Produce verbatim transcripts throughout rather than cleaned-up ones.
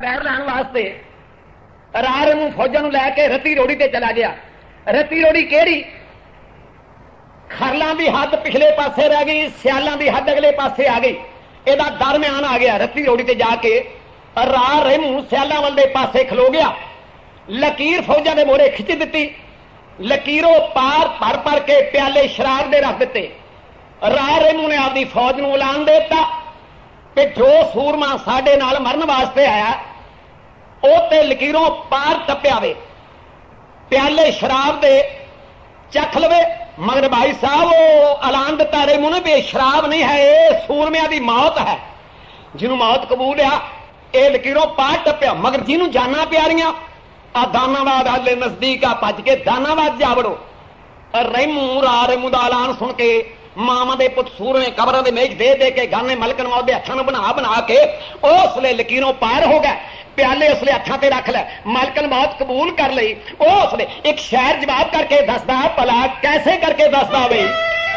पैर लाने वास्ते रार नूं फौजां नूं लैके रत्ती रोड़ी ते चला गया। रत्ती रोड़ी केड़ी? खरलां दी हद पिछले पासे रह गई, सियालां दी हद अगले पासे आ गई, ਇਹਦਾ दरम्यान आ गया। रत्ती रोड़ी ते जाके राह रेमू सियालां वाल दे पासे खलो गया। लकीर फौजां दे मोहरे खिच दित्ती, लकीरों पार भर भर के प्याले शराब दे रख दिते। राह रेमू ने आपकी फौज नूं ऐलान दे दिता कि जो सूरमा साडे नाल मरन वास्ते आया ਉਹ ਤੇ लकीरों पार टप्या वे, प्याले शराब दे चख लवे। मगर भाई साहब वो ऐलान दिता रेमू ने भी शराब नहीं है, ये सूरमिया की मौत है। जिन्हों मौत कबूल आ ये लकीरों पार टप्या। मगर जिन्हों जाना प्यारियां आ दानाबाद हाले नजदीक आ भज के दानाबाद जा वड़ो। रेमू रा रेमू का ऐलान सुन के मामा दे पुत सूरमे कबरां दे मेज दे दे के गाने मलकन मौत के हथां बना बना के उसले लकीरों पार हो गए। प्याले उसले हथां ते रख लै, मलकन मौत कबूल कर ली। उसले एक शायर जवाब करके दसदा, भला कैसे करके दसदा बई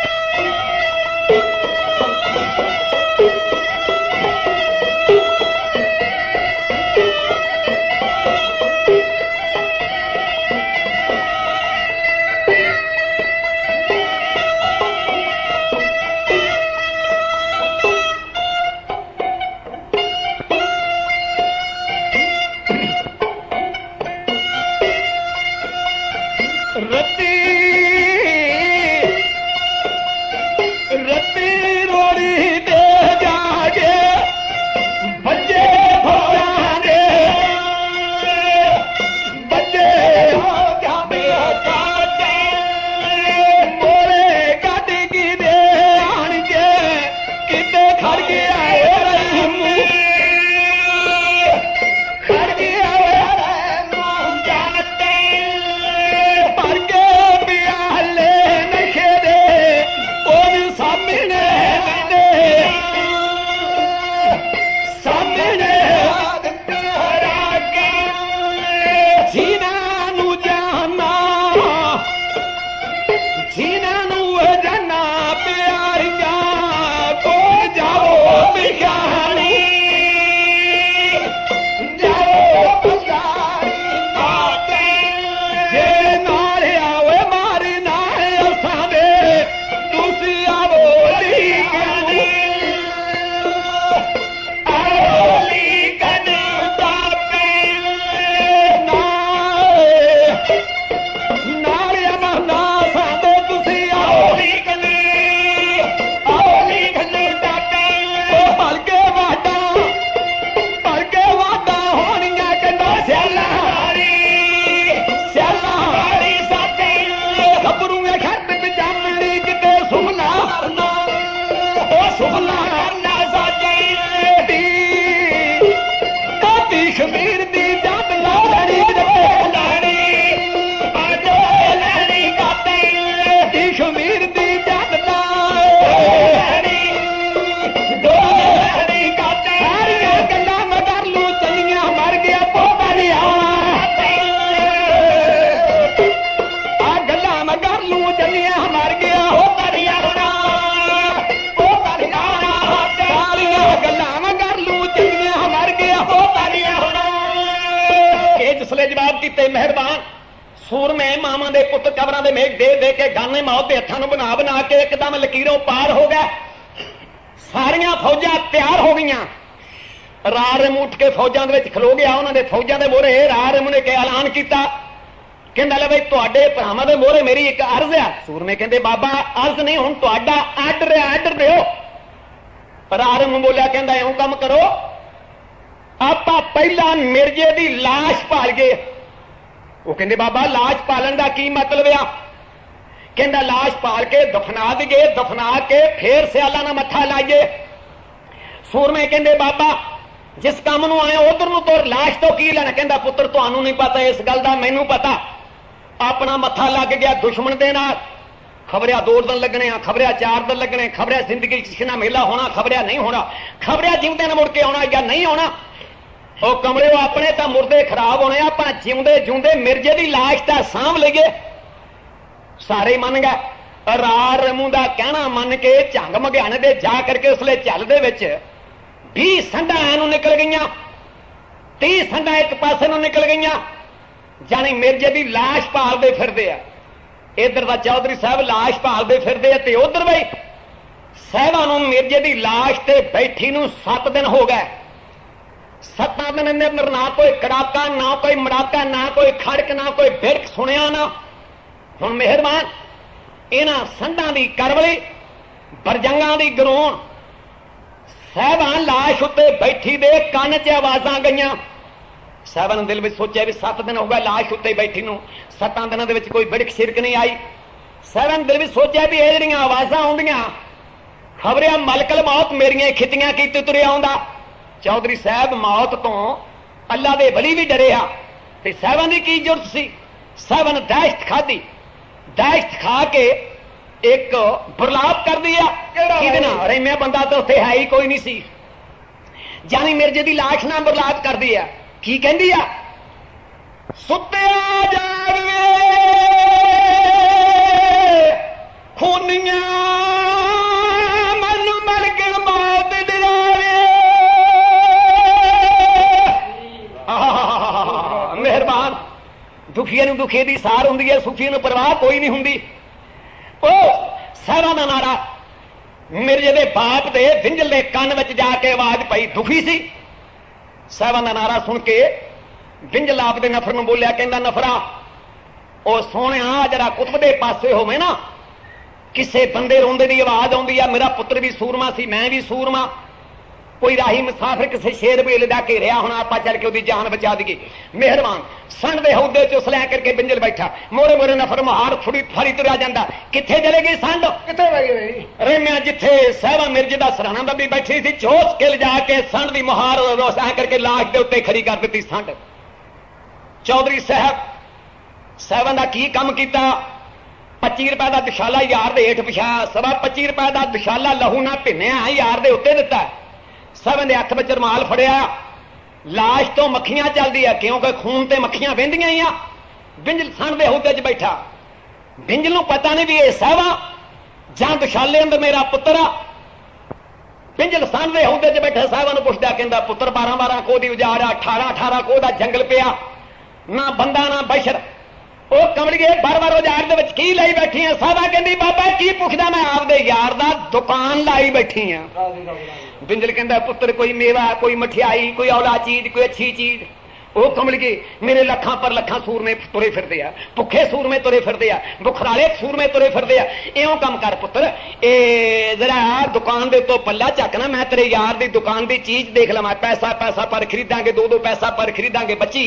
मेहरबान सूरमे मामा दे पुत कबरां दे मेघ दे दे के गाने मौत के हथां बना बना के एकदम लकीरों पार हो गए। सारियां फौजां तैयार हो गई। राह रेमू उठ के फौजां दे विच खलो गया। उन्हां दे फौजां दे मोहरे राह रेमू ने ऐलान किया, कहंदा ले बई तुहाडे भरावां दे मोहरे मेरी एक अर्ज है। सूरमे कहंदे बाबा अर्ज नहीं, हुण तुहाडा आर्डर है, आर्डर दिओ। राह रेमू बोलिया, कहंदा इउं काम करो, आपां पहिला मिर्जे दी लाश भाल गए। वो कहते बाबा लाश पालन का की मतलब आ? कहता लाश पाल के दफना दिए, दफना के फिर सियाला ना मत्था लाइए। सूरमे कहते बाबा जिस काम नूं आए उधर नूं तुर, लाश तो की लेना? कहता पुत्र तुहानूं नहीं पता इस गल का, मैनूं पता। अपना मत्था लग गया दुश्मन दे नाल। खबरिया दो दिन लगने, खबरिया चार दिन लगने, खबरिया जिंदगी किसी मेला होना, खबरिया नहीं होना, खबरिया जिंदे मुड़ के आना या नहीं आना। ਉਹ कमरे अपने तो मुर्दे खराब होने, आप जिंदे जिंदे मिर्जे की लाश तो सांभ लीए। सारे मन गए। राह रेमू का कहना मन के झंग मघियाने दे जा करके उसले झल दे विच भी संढा एनू निकल गई। तीह संघा एक पासे ਨੂੰ निकल गई, जानी मिर्जे की लाश भालते फिरते आ। इधर का चौधरी साहब लाश भालते फिरते आ, उधर बई साहबा मिर्जे की लाश ते बैठी नूं सत्त दिन हो गए। सत्तां दिन अंदर ना कोई कड़ाका, ना कोई मड़ाका, ना कोई खड़क, ना कोई बिड़क सुनिया ना। हुण मेहरबान इन्हां संधां दी करवली, बरजंगां दी गरोण, साहबान लाश उत्ते बैठी दे कान च आवाज़ां गईयां। साहबा ने दिल में सोचा भी सत्त दिन हो गए लाश उत्ते बैठी नूं, सत्तां दिनां दे विच कोई बिड़क शिरक नहीं आई। साहबा ने दिल में सोचा भी ये जिहड़ियां आवाज़ां आउंदियां खबरिया मलकल मौत मेरियां खितियां कीते तुरे आउंदा। चौधरी साहब मौत तो अल्लाह दे वली भी डरे आ ते साहबा दी की जुर्त सी। साहबा ने दहशत खाधी, दहशत खा के एक बुरलाप कर दिया। किहदे नाल रैमिया बंदा तो उत्थे है ही कोई नहीं सी, जानी मिर्जे दी लाश नाल बुरलाप कर दिया। की कहंदी आ, सुत्तिया जागवे खूनियां मैनू मलकल मौत डरावे। मेहरबान दुखिया नूं दुखे दी सार हुंदी है, सुखी नूं परवाह कोई नहीं हुंदी। ओ सारा दा नारा मिर्जे दे बाप दे विंजल दे कान विच जाके आवाज पई, दुखी सी। साहबा का नारा सुन के विंजल आप दे नफर नूं बोलिया, कहंदा नफरा ओ सोहणिया जरा कुतब दे पासे होवे ना, किसे बंदे रोंदे दी आवाज आउंदी आ, मेरा पुत्र भी सूरमा सी, मैं भी सूरमा, कोई राही मुसाफिर किसी शेर बेल दा घेरिया होना, आपां चल के उहदी जान बचा दईए। मेहरबान सन दे हौदे च उस लै करके बिंजल बैठा, मोरे मोरे नफर मुहार फुड़ी फारी तुरिया जांदा। किथे चले गई संड, किथे गई रेमिया जिथे साहबा मिर्जे दा सराणा बब्बी बैठी सी, चोस किल जाके संड दी मुहार रोसा करके लाश दे उत्ते खड़ी कर दित्ती संड। चौधरी साहब साहबां दा की काम कीता, पच्ची रुपए का दुशाला यार दे हेठ पिछाया, सवा पच्ची रुपए का दुशाला लहू ना भिन्निया यार दे उत्ते दिता। सब ने हथ में रुमाल फड़िया, लाश तो मक्खियां चलदी है क्योंकि खून ते मक्खियां बहिंदियां ही आ। बिंजल सन दे हुदे च बैठा, बिंजल नूं पता नहीं भी ये साहबा जां दुशाले अंदर मेरा पुत्र आ। बिंजल सन दे हुदे च बैठा साहबा नूं पुछदा, कहंदा पुत्र बारह बारह को दी उजाड़, अठारह अठारह को दा जंगल पिया, ना बंदा ना बशर, ओ कमलिए बार बार उजाड़ दे विच की लाई बैठी है। साहबा कहंदी बाबा की पुछदा, मैं आपदे यार दा दुकान लाई बैठी हां। बिंजल कहंदा पुत्र कोई मेवा, कोई मठियाई, कोई औला चीज, कोई अच्छी चीज। ओ कमलिए मेरे लखां पर लखां सूरमे तुरे फिरदे आ, भुखे सूरमे तुरे फिरदे आ, बुखराले सूरमे तुरे फिरदे आ। इउं कम कर पुत्र, ए जरा दुकान दे तो पल्ला चकना, मैं तेरे यार दी दुकान दी चीज देख लवां, पैसा पैसा पर खरीदांगे, दो दो पैसा पर खरीदांगे बच्ची,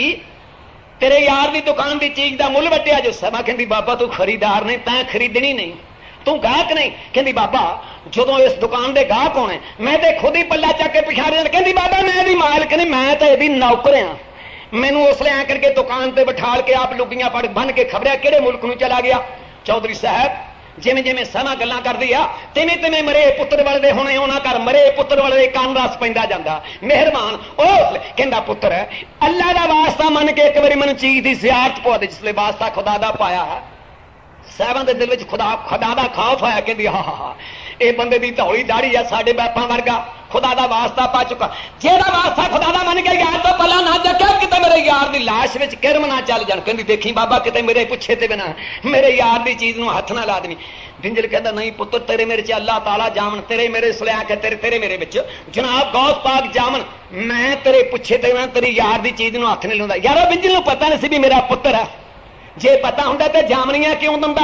तेरे यार दी दुकान दी चीज दा मुल वटिया जो। सभा कहंदी बाबा तू खरीदार नहीं, तैं खरीदनी नहीं, तू गाहक नहीं। कहंदी बाबा जदों इस दुकान दे गाहक होने मैं ते खुद ही पल्ला चक के पिछाड़े। कहंदी बाबा मैं दी मालक नहीं, मैं तो यदी नौकर हां, मैनू उसले आ करके दुकान ते बिठाल के आप लुगियां पड़ बन के खबरिया किहड़े मुल्क नूं चला गया। चौधरी साहब जिमें जिमें समा गल्लां करदी आ, तिवें तिवें मरे पुत्र वाले होने उन्हां घर मरे पुत्र वाले कान रस पैंदा जांदा। मेहरबान ओ कहंदा पुत्र अल्लाह दा वास्ता मन के एक बारी मैनूं चीज दी ज़ियारत पवा दे, जिसले वास्ता खुदा दा पाया है। साहबां दे दिल विच खुदा खुदा दा खौफ आया, कहंदी हा हा हा ये बंदे दी धौली दाढ़ी है, साडे बापां वर्गा, खुदा दा वास्ता पा चुका, जेदा वास्ता खुदा दा मन के यार तो पला ना जक्या, किते मेरे यार दी लाश विच किरम ना चल जाण। कहंदी देखी बाबा किते मेरे पुछे ते बिना मेरे यार दी चीज नूं हथ ना ला देनी। बिंजल कहंदा नहीं पुत्र तेरे मेरे च अल्लाह ताला जामन, तेरे मेरे सलैक है, तेरे तेरे मेरे विच जनाब गौस पाक जामन, मैं तेरे पुछे ते ना तेरी यार दी चीज नूं हथ नहीं लाउंदा। यारो बिंजल नूं पता नहीं सी भी मेरा पुत्र है, जे पता हुंदा ते जामनियां क्यों दंदा।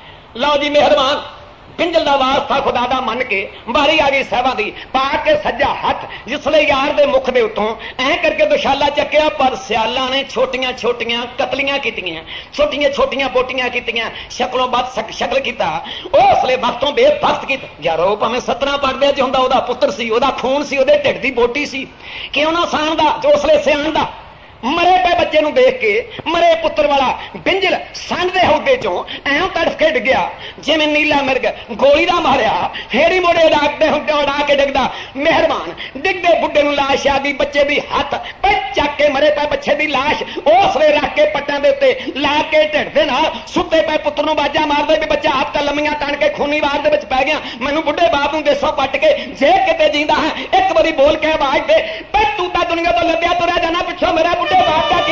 लो जी मेहरबान बिंजल दा वास्ता खुदा दा मन के बारी आ गई साहबा दी, पा के सज्जा हथ जिसले यार दे मुख दे उत्तों ऐ करके दुशाला चक्या, पर सियाला ने छोटियां छोटियां कतलियां कीतियां, छोटियां छोटियां बोटियां कीतियां, शक्लों बद शक्ल कीता, उसले वक्तों बेबख्त कीता। यारो भावें सतना पढ़दे च हुंदा ओदा पुत्र सी, ओदा खून सी, ओदे ढिड दी बोटी सी, क्यों ना साण दा जो उसले सियाण दा मरे पे बच्चे नूं देख के मरे पुत्र वाला बिंजल संड दे हौदे चों ऐं तड़फ के डिग्या जिवें नीला मिर्ग गोली दा मारिया, हेड़ी मोड़े उड़ाकदे हुंदे उड़ा के डिगदा। मेहरबान डिगदे बुड्ढे नूं लाश आ गई, बच्चे दी हथ पे चक के मरे पे बच्चे दी लाश उसले रख के पट्टां दे उत्ते ला के ढिड दे नाल सुत्ते पे पुत्र नूं बाजा मारदे भी बच्चा हथ लम्मीਆਂ तन के खूनी वार दे विच पै गया। मैनूं बुड्ढे बाप नूं देसों पट के जे किते जींदा है एक बारी बोल के आवाज दे पे तू तां दुनिया तो लद्दिया तुरिया जाना, पिछों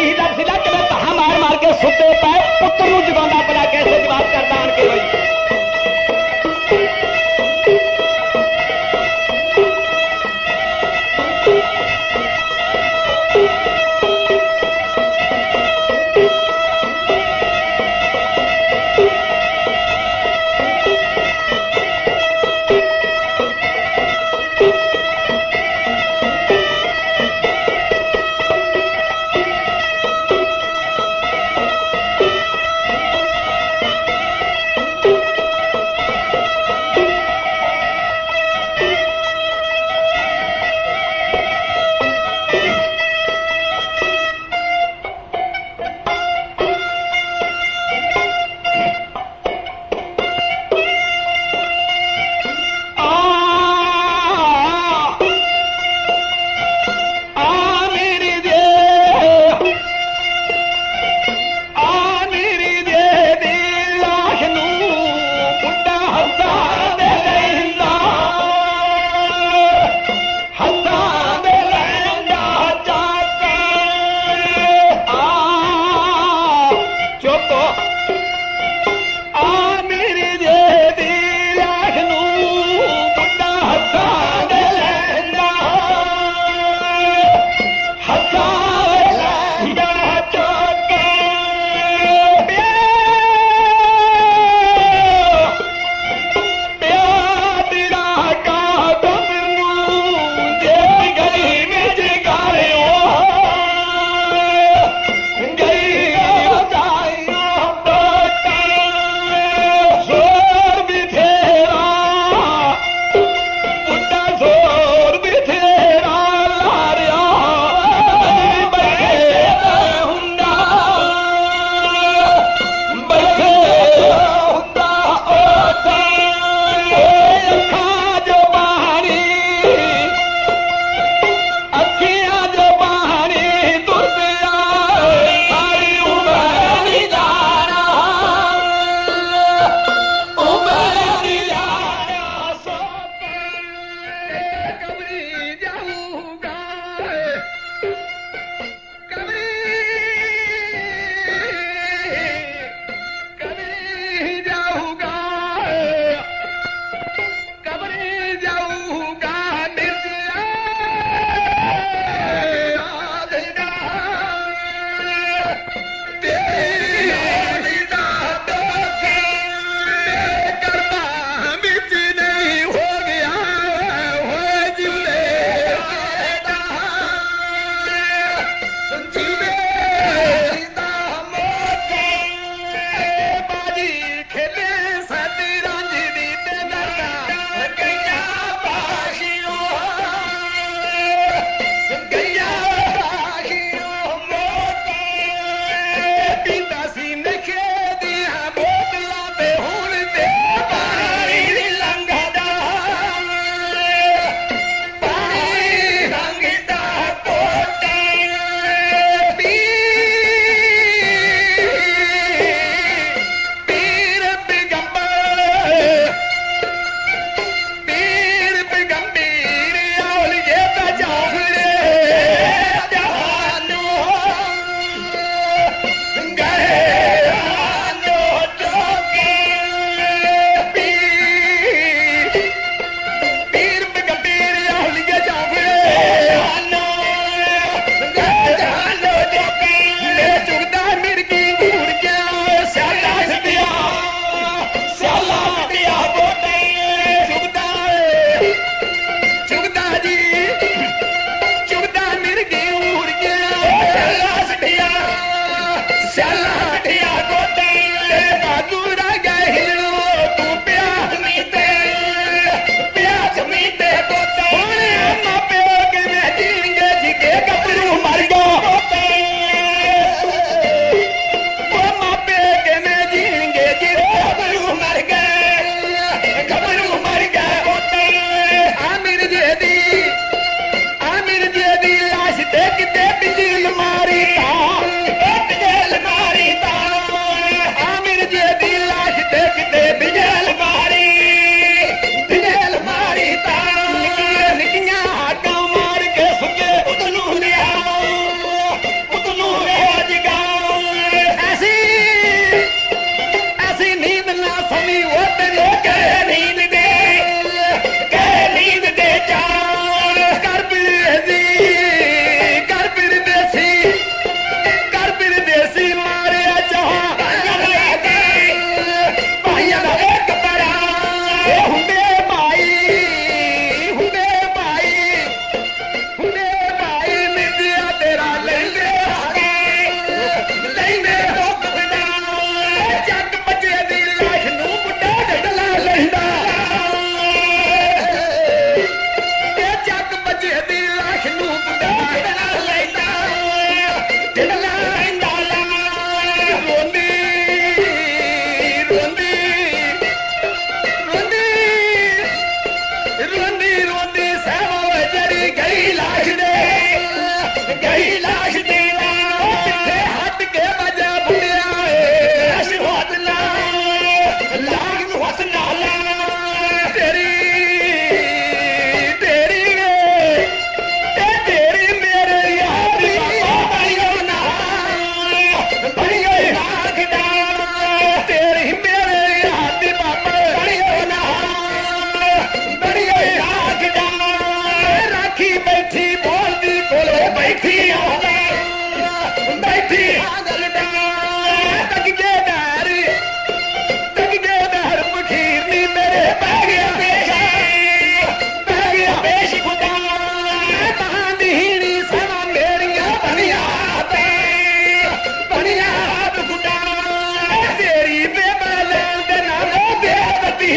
ही दसिला कि कहा मार मार के सुते पाए पुत्र नूं जगाउंदा भला कैसे जवाब करदा आण के बई। बैठी हाजल तक जे डर तक जे डर फकीरनी मेरे पै गया पेश पै गया पेश खुदा बहादीनी समा मेरिया बनिया बनिया खुदा तेरी बेबल दे नाम बेबती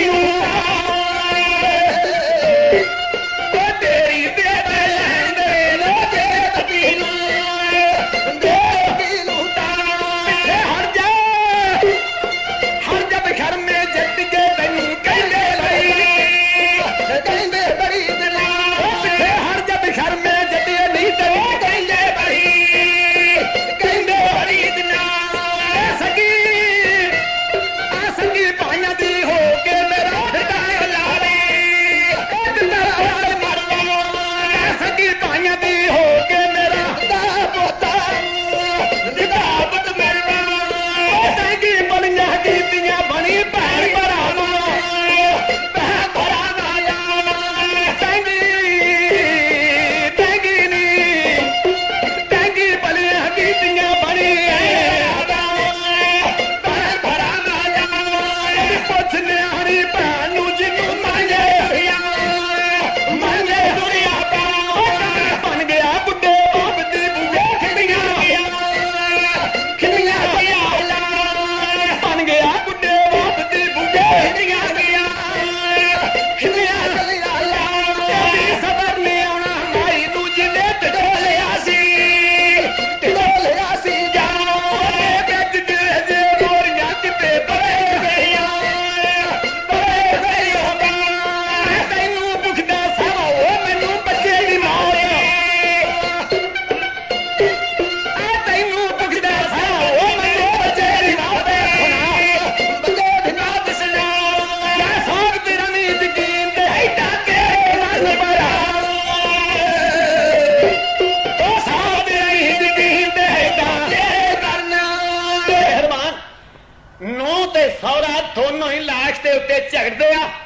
झगड़ते आ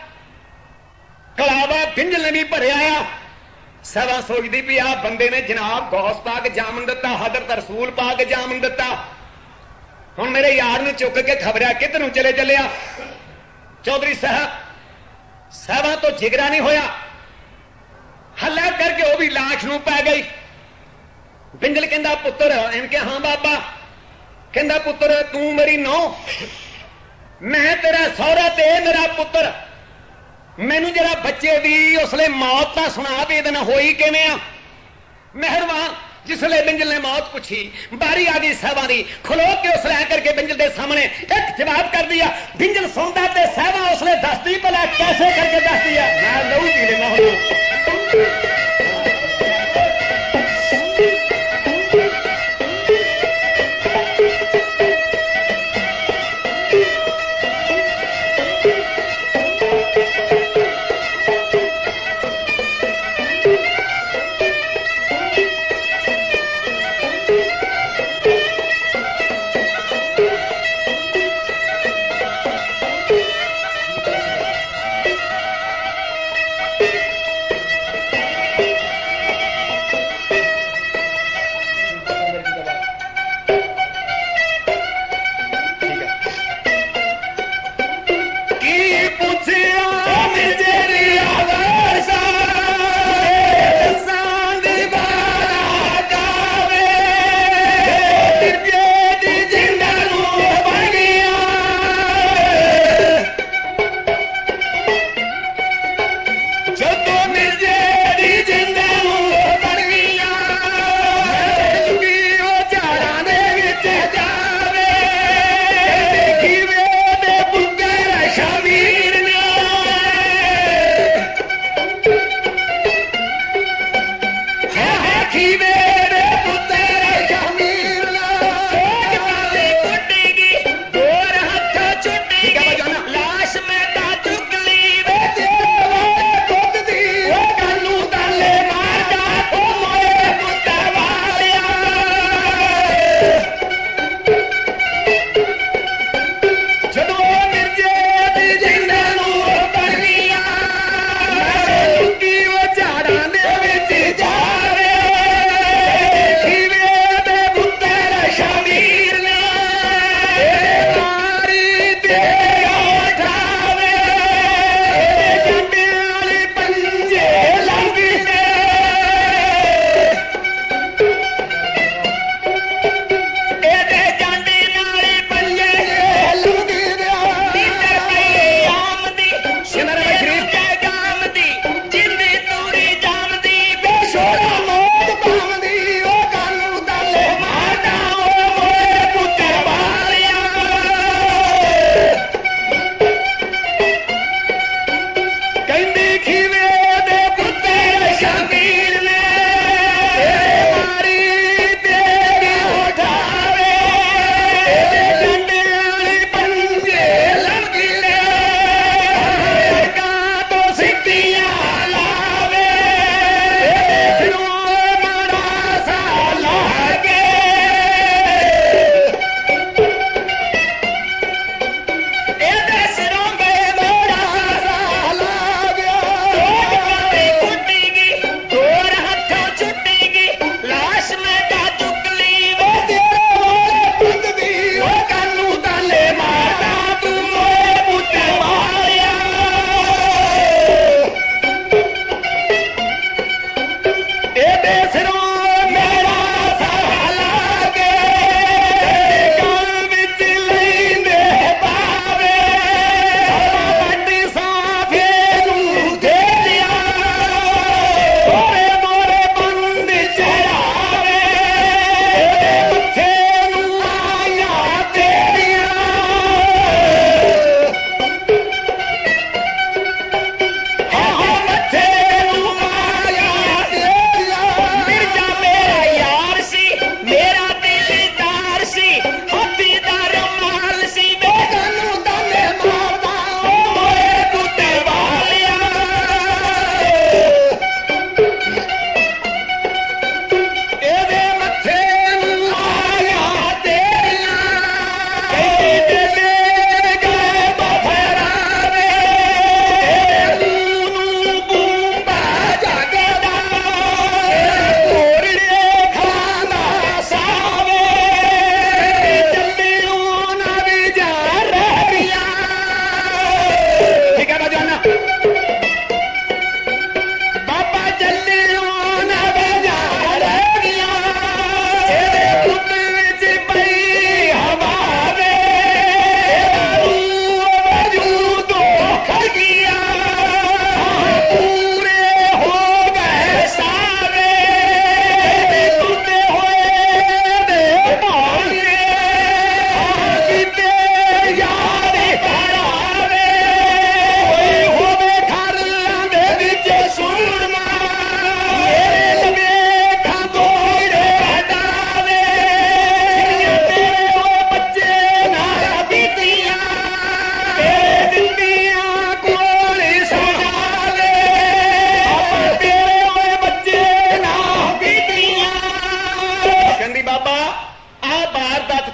कलावा बिंजल भी भरिया आ सवा सोचती भी आ बंदे ने जनाब गौस पा के जामन दिता हजरत रसूल पा के जामन दिता हुण मेरे यार ने चुक के खबरिया किधर चले चले आ चौधरी साहब साहबा तो जिगरा नहीं होया हल्ला करके वह भी लाश नूं पै गई बिंजल कहंदा पुत्र इनके हाँ बाबा कहंदा पुत्र तू मेरी नौ मैं तेरा सौरा ते मेरा पुत्र मैनू जरा बच्चे दी उसले मौत का सुना भी इहदे नाल होई किवें आ मेहरबान जिसले बिंजल ने मौत पूछी बारी आ गई साहबा दी खलो के उसले करके बिंजल के सामने एक जवाब कर दिया बिंजल सुनता ते साहबा उसले दसदी भला कैसे करके दस दिया मैं लहू पी लेना हूं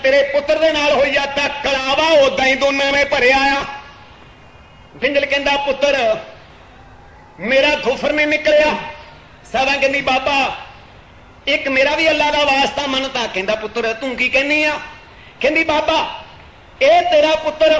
तेरे पुत्र दे नाल होई आ तां कलावा उदां ही दोनों में भरिया आ। बिंजल कहंदा पुत्र मेरा गुफर नहीं निकलिया। सावा कहंदी बाबा एक मेरा भी अल्लाह का वास्ता मनता। कहंदा पुत्र तू की कहनी आ? कहंदी बाबा ए तेरा पुत्र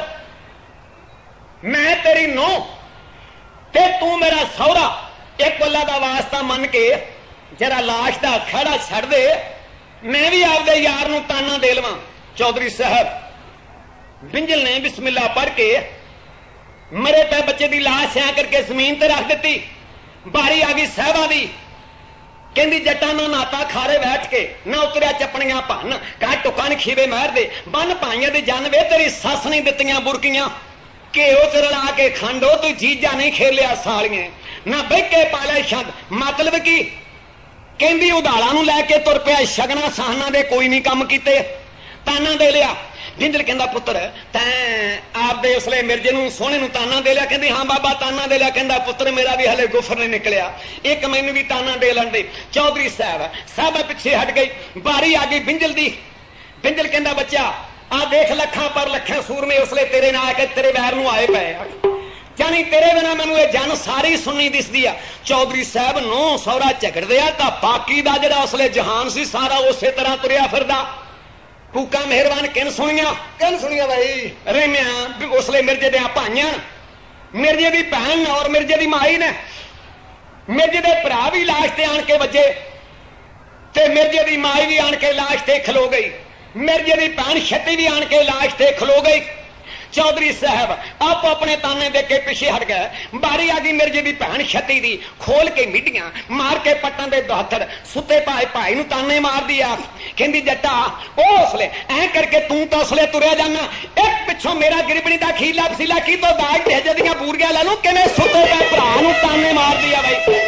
मैं तेरी नौ ते तू मेरा सौरा, एक अल्लाह का वास्ता मन के जरा लाश का खड़ा छड़ दे, मैं भी आपदे यार नूं ताना दे लवां। चौधरी साहब बिंजल ने बिस्मिल्लाह पढ़ के मरे पे बच्चे की लाश आ करके जमीन ते रख दी। बारी आ गई साहबा दी। कहंदी जट्टा ना नाता खारे बैठ के ना उतरिया चपनियां भन कह टुका नहीं खीवे मार दे बन पाइया दी जन वे तेरी सस नहीं दित्तियां बुरकियां घेओ च रला के खंडो तू जीजा नहीं खेलिया सालिए ना बहके पालिया छंद। मतलब की कहंदी उधाड़ा नूं लैके तुर पिया शगना सहना दे कोई नहीं काम कीते ताना दे लिया। बिंजल कहंदा पुत्र तैं आपदे उसले मिर्जे नूं सोहणे नूं ताना दे लिया? कहंदी हां बाबा ताना दे लिया। कहंदा पुत्र मेरा भी हले गुफर नहीं निकलिया, एक मैनूं भी ताना दे लैण दे। चौधरी साहब साहब पिछे हट गई। बारी आ गई बिंजल दी। बिंजल कहंदा बच्चा आ देख लखां पर लखां सूरमे उसले तेरे नाल के तेरे वैर नूं आए पए जानी तेरे बिना मैनूं ये जन सारी सुननी दिसदी आ। चौधरी साहब नूं सौरा झगड़दे आ तां बाकी दा जिहड़ा उसले जहान सी सारा उसे तरह तुरिया फिरदा। कूका मेहरबान किन सुनिया किन सुनिया भाई रेमिया उसले मिर्जे दे भाइयां मिर्जे दी भैन और मिर्जे दी माई ने मिर्जे दे भरा भी लाश ते आण के वजे ते मिर्जे दी माई भी आण के लाश ते खलो गई। मिर्जे दी भैन छत्ती भी आण के लाश ते खलो गई। चौधरी साहब आप अपने ताने दे के पिछे हट गए। बारी आ गई मिर्जे दी भैन छत्ती दी खोल के मिडियां मार के पट्टां दे दातर सुते भाई भाई नूं ताने मार दिया। कहंदी जट्टा ओ उसले ऐ करके तू तो उसले तुरिया जाना एक पिछों मेरा गिरबनी दा खीला पसीला की तो दाग भेजे दियां बूरियां ला लूं किवें सुते पे भरा नूं ताने मार दिया। भाई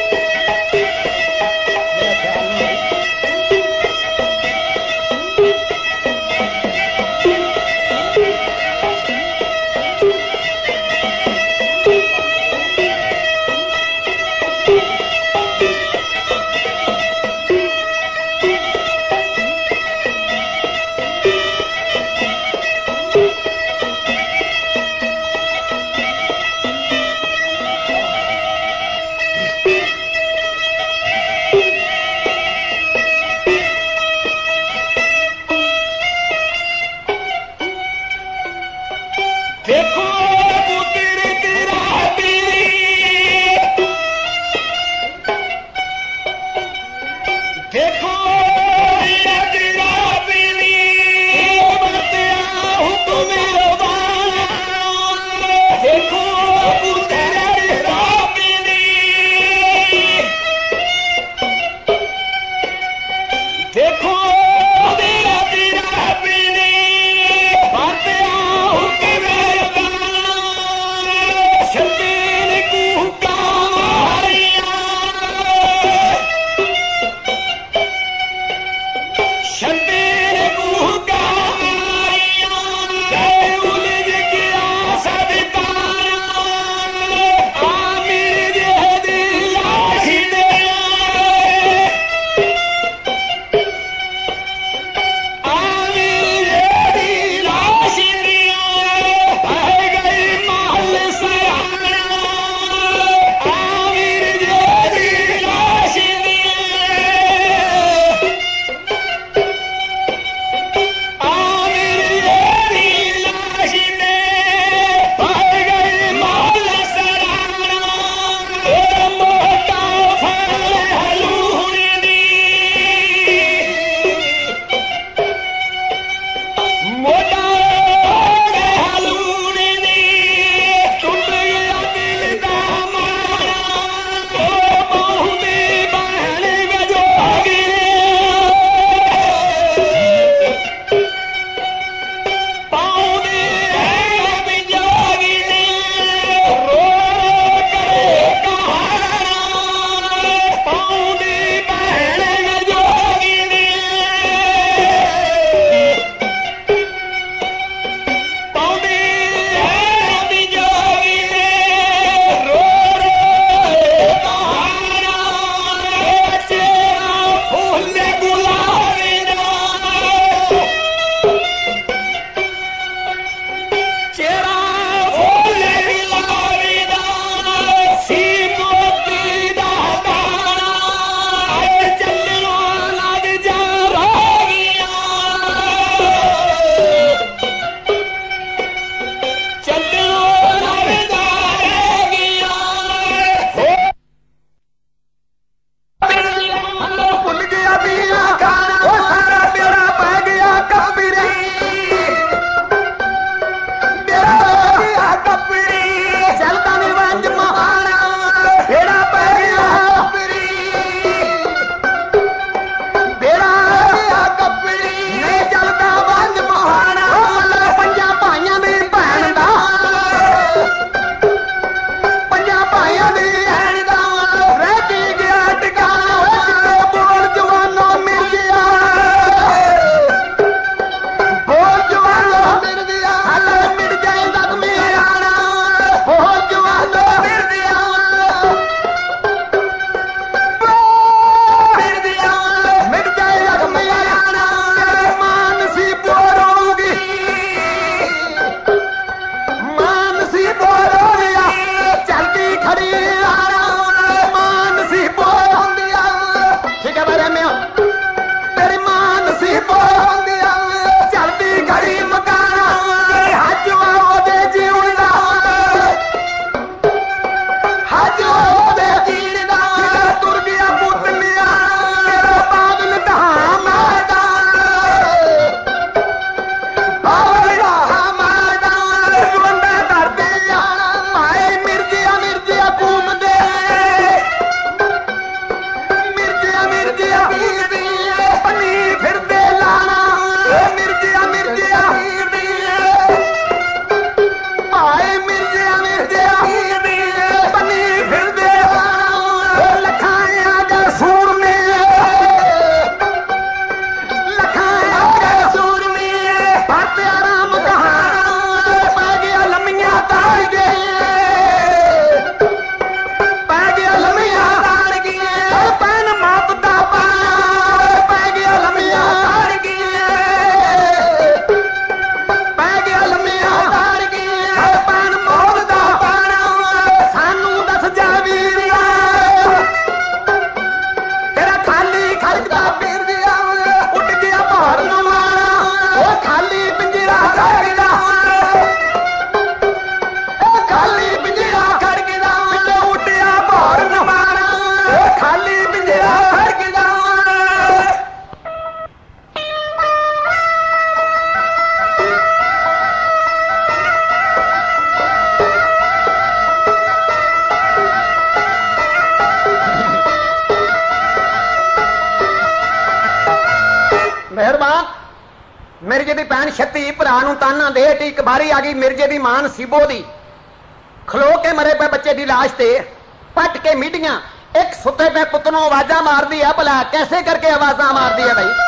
मेहरबान मिर्जे की भैन छत्ती भरा ताना दे एक बारी आ गई मिर्जे की मां नसीबो दी खलो के मरे पे बच्चे की लाश से पट के मीडिया एक सुते पे पुत नूं आवाजा मारदी है भला कैसे करके आवाजा मारदी है भाई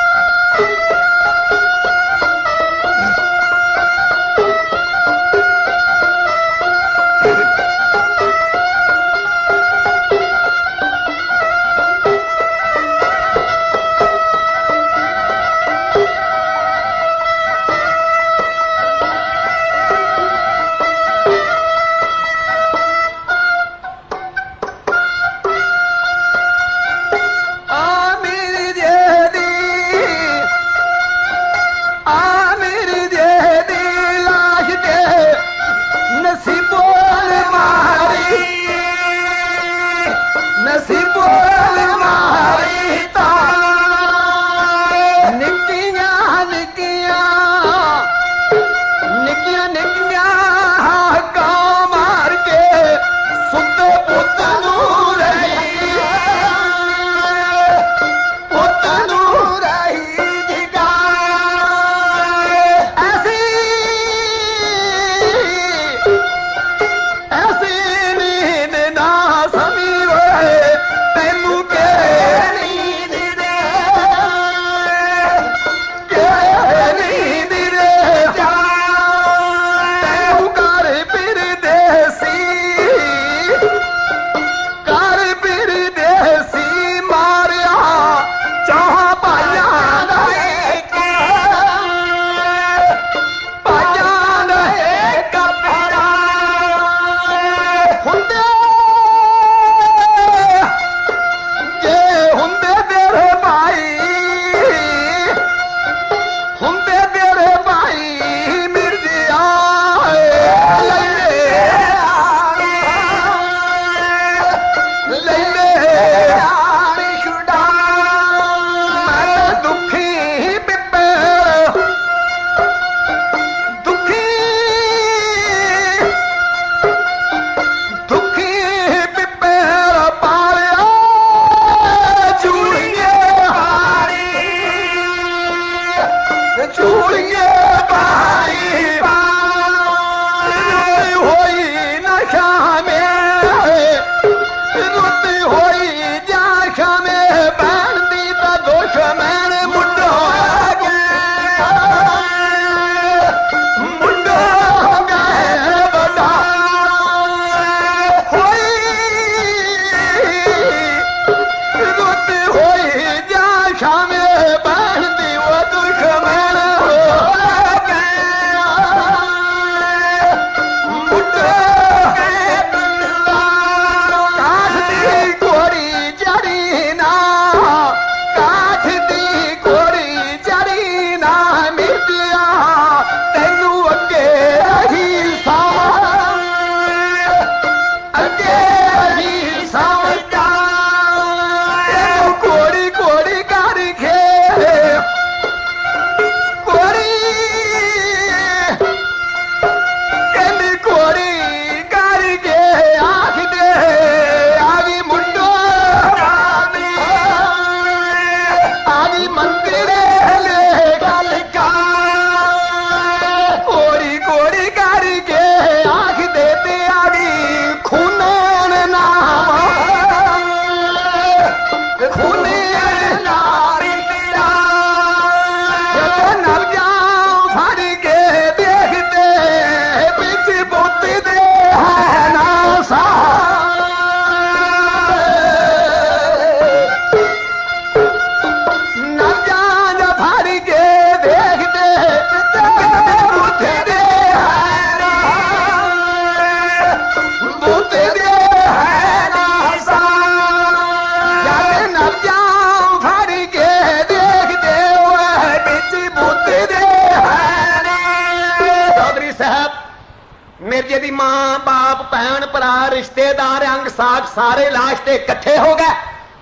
मिर्जे दी मां बाप भैन भरा रिश्तेदार अंग साग सारे लाश ते इकट्ठे हो गए।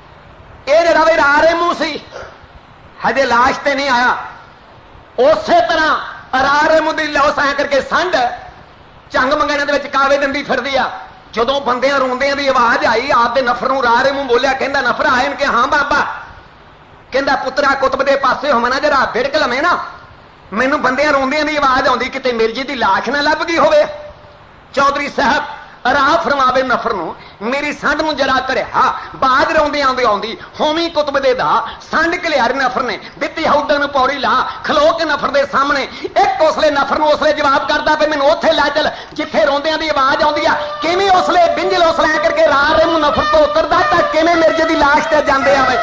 ये जरा भी रारे मुंह सी हजे लाश ते नहीं आया। उसे तरह रारे मुंह की लौस ऐ करके संड झंग मंगने के कावे दंदी फिरदी आ। जदों बंदियां रोंदियां दी आवाज आई आपदे नफर नूं रारे मुंह बोलिया, कहंदा नफर आए इनके हाँ बाबा कहता पुत्रा कुतुब दे पासे होवे जरा बिड़क लवे ना, मैनू बंदियां रोंदियां दी आवाज आउंदी किते मिर्जे दी लाश ना लभ गई होवे। चौधरी साहब राह फरमावे नफर नू, मेरी संड नू जरा घड़िया, बाज रोंदी आउंदी आउंदी होमी कुतुब दे दा संड घलियार नफर ने दित्ती हौडा नू पौड़ी ला, खलो के नफर दे सामने एक उसले नफर नू उसले जवाब करदा पे मैनू उत्थे लै चल जिथे रोंदियां दी आवाज आउंदी आ। किवें उसले बिंजल उसलै करके राह रे नू नफर तो उतरदा तां किवें मिर्जे दी लाश ते जांदे आवे।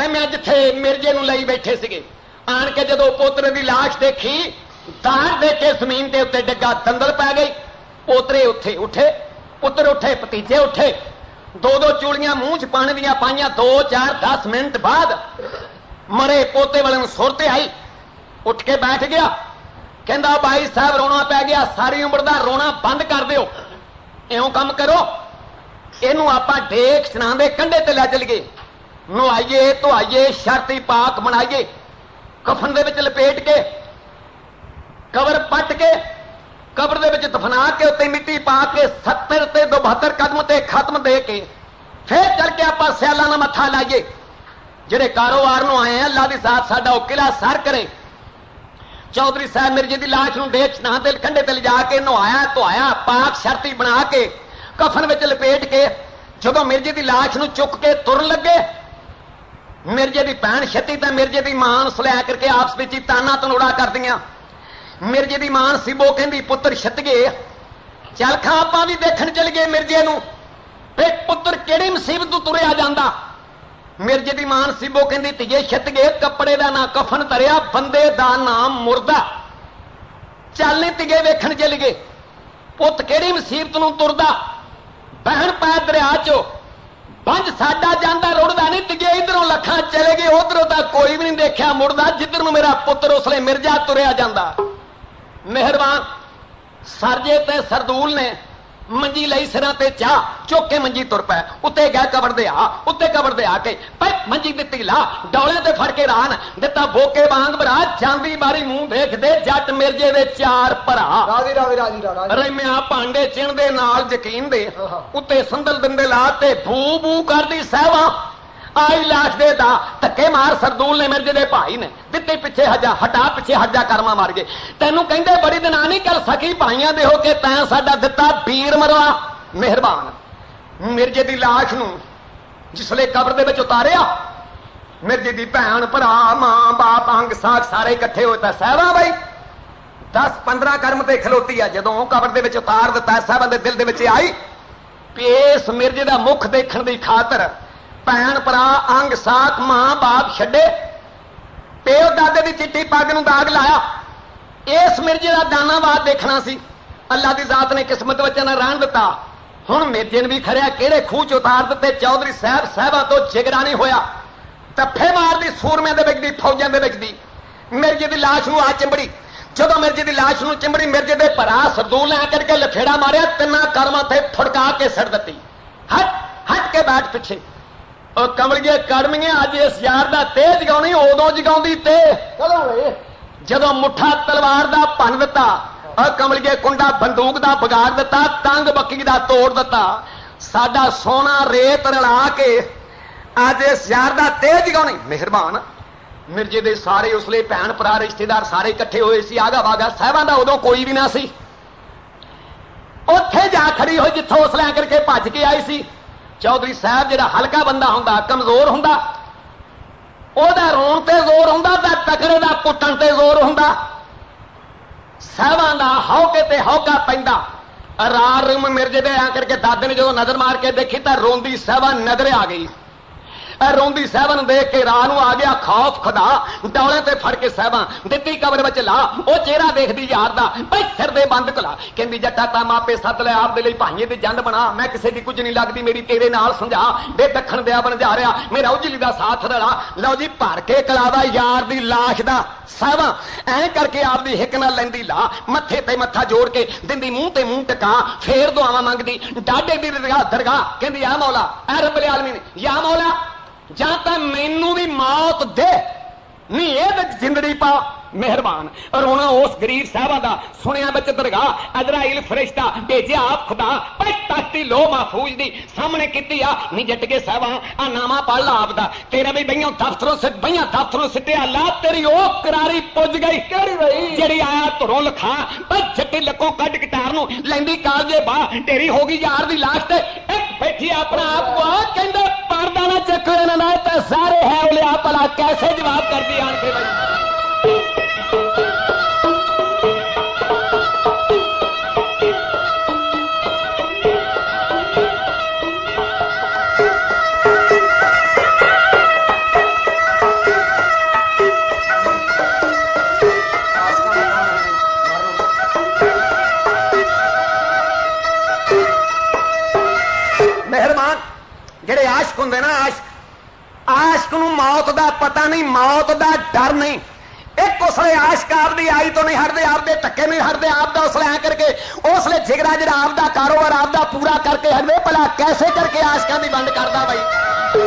ते मैं जिथे मिर्जे नूं लई बैठे सीगे आन के जदों पोतरे की लाश देखी दार दे के जमीन के उत्ते डिग्गा दंदल पै गई। पोतरे उठे उठे पुत्र उठे भतीजे उठे दो दो चूड़ियां मूंह च पाने दियां पाइयां। दो चार दस मिनट बाद मरे पोते वाले सुरते आई उठ के बैठ गया कहंदा भाई साहब रोना पै गया सारी उम्र का रोना बंद कर दिओ इउं काम करो इनू आपां डेक सना दे कंढे ते लै चलीए नहाइए धोइए शर्ती पाक बनाइए कफन दे विच लपेट के कबर पट के कबर दे विच दफना के उत्ते मिट्टी पा के सत्तर ते दो बहत्तर कदम ते खत्म दे के फिर चल के आप सियाला ना मत्था लाइए जेडे कारोबार नूं आए हैं अल्लाह दी जात साडा ओ किला सर करे। चौधरी साहब मिर्जे की लाश नूं डेक ना ते कंढे ते लिजा के नहाया धोया पाक शर्ती बना के कफन विच लपेट के जदों मिर्जे की लाश नूं चुक के तुरन लगे मिर्जे की भैन छत्ती तो मिर्जे की मां सलै करके आपस में ताना तनोड़ा कर दियां। मिर्जे की मां सिबो कहंदी पुत्र छत्तीए चल खा आपां भी देखण चल गए मिर्जे नूं वे पुत्र किहड़ी मुसीबत तों तुरिया जांदा। मिर्जे की मां सिबो कहंदी धीए छत्तीए कपड़े का ना कफन तरिया बंदे का नाम मुर्दा चल नहीं धीए वेखण चल गए पुत किहड़ी मुसीबत नूं तुरदा बहन पै दरिया चो पंज साडा जांदा रुड़दा नहीं तिगे इधरों लखा चले गए उधरों तो कोई भी नहीं देखा मुड़दा जिधर नूं मेरा पुत्र उसले मिर्जा तुरिया जांदा। मेहरबान सरजे ते सरदूल ने मंजी लई सिरां ते चाह चुक के मंजी तुर पै उत्ते गए कबर दे आ उत्ते कबर दे आके भाई मंजी दित्ती ला डौले ते फड़ के रान दिता बोके वांग भरा जांदी बारी मुंह देख दे जट मिर्जे दे चार भरा राजी राजी राजी राजी रैमिया भांडे चिण दे नाल यकीन दे उत्ते संदल दंदे ला ते बू बू करदी सहवा आई लाश दे दा धक्के मार सरदूल ने मिर्जे दे भाई ने दिते पिछे हजा हटा पिछे हजा कर्मा मार गए तेनू कहंदे बड़ी दिना नहीं कर सकी भाइयां दे हो के तैं साडा दिता वीर मरवा। मेहरबान मिर्जे दी लाश नूं जिसले कब्र दे विच उतारिया मिर्जे दी भैन भरा मां बाप अंग साख सारे इकट्ठे होए तां सहवा बई दस पंद्रह कर्म ते खलोती है जदों कब्र दे विच उतार दिता साहबां दे दिल दे विच आई कि इस मिर्जे दा मुख देखण दी खातर भैन भरा अंग साख मां बाप छड्डे प्यो दादे की चिट्टी पग नूं दाग लाया इस मिर्जे का दानावाद देखना सी अल्लाह की जात ने किस्मत वचन रहन दिता। हुण मिर्जे ने भी खरिया किहड़े खूह च उतार दिते चौधरी साहब साहबा तो जिगरा नहीं होया तफे मारदी सूरमे दे विच दी फौजां दे विच दी मिर्जे की लाश नूं आ चिंबड़ी जदों मिर्जे की लाश नूं चिंबड़ी मिर्जे दे भरा सरदूल आ करके लफेड़ा मारिया तिन्ना कर्मां ते फड़का के सड़ दित्ती हट हट के बैठ पिछे कमलिए कड़मिए अज इस यार का तेज जगाउणी उदों जगाउंदी ते जदों मुठा तलवार का भन दिता कमलिए कुंडा बंदूक का बगाड़ दिता तंग बक्की का तोड़ दिता साडा सोना रेत रला के अज इस यार का तेज जगाउणी। मेहरबान मिर्जे दे सारे उसले भैन भरा रिश्तेदार सारे इकट्ठे होए सी आगा वागा साहिबां दा उदों कोई भी ना सी उत्थे जा खड़ी होई जिथों उसले करके भज के आई सी। चौधरी साहब जिहड़ा हल्का बंदा हुंदा कमजोर हुंदा ओहदा रोण ते जोर हुंदा ते तकड़े दा पुट्टण ते जोर हुंदा साहिबां दा हौके ते हौका पैंदा रार रूम मिर्जे दे आ करके दादे ने जो नजर मार के देखी तो रोंदी साहिबा नजर आ गई रोंदी साहिबा नूं देख के राह नूं आ गया खौफ खुदा डौले ते फड़ के साहिबा दित्ती कबर विच ला ओ चेहरा देखदी यार दा भाई सिर दे बंद कला कहंदी जट्टा ता मापे सद ले आप दे लई भाईए दी जंद बना मैं किसे दी कुछ नहीं लगदी मेरी तेरे नाल समझा बे दखण दिया बन जा रहा मेरा उजली दा साथ रला लो जी भर के कलावा यार दी लाश दा साहिबा ऐ करके आप दी हिक नाल लैंदी ला मत्थे ते मत्था जोड़ के दिंदी मूंह ते मूंह टका फेर दुआवां मंगदी डाडे दी दरगाह कहंदी या मौला ऐ रब्बुल आलमीन या मौला जां तां मैनू भी मौत दे नहीं ये जिंदड़ी पा। मेहरबान रोना उस गरीब साहबा दा सुनिया बच दरगाह अजराइल फरिश्ता भेजिया आप खुदा भाई ताकती लो महफूज दी सामने कीती आ नी जट के साहबा आ नामा पढ़ ला आपदा तेरा भी बइयों दफ्तरों से बइयां दफ्तरों सिटे अल्लाह तेरी ओ करारी पुज गई केड़ी बई जेड़ी आया तुरों लखा भाई जट्टी लको कट गिटार नूं लैंदी कालजे बा ढेरी हो गई यार दी लाश ते एक बैठी अपना आप को कहंदे पर्दा ना चको इन्हां नाल ते सारे है ओले आ भला कैसे जवाब कर दी आन के भाई ਜਿਹੜੇ ਆਸ਼ਕ ਹੁੰਦੇ ना आशक आशक नूं मौत का पता नहीं, मौत का डर नहीं। एक उसले आशक आपकी आई तो नहीं हटते, आपके धक्के नहीं हटते, आपका उसले ऐ करके उसले जिगरा जो आपका कारोबार आपका पूरा करके हटवे भला कैसे करके आशकों की वंड करता भाई।